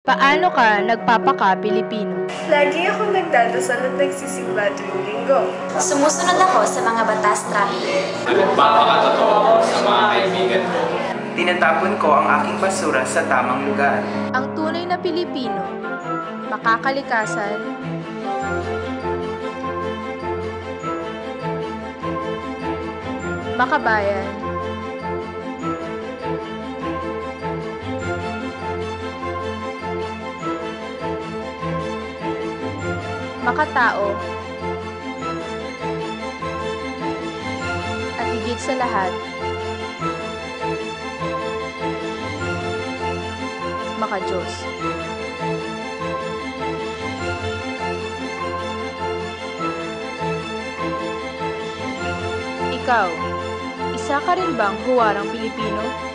Paano ka nagpapaka-Pilipino? Lagi akong nagdadasal at nagsisimba tuwing linggo. Sumusunod ako sa mga batas trapiko. Nagpapakatotoo sa mga kaibigan ko. Tinatapon ko ang aking basura sa tamang lugar. Ang tunay na Pilipino, makakalikasan, makabayan, makatao, at higit sa lahat, maka-Diyos. Ikaw, isa ka rin bang huwarang Pilipino?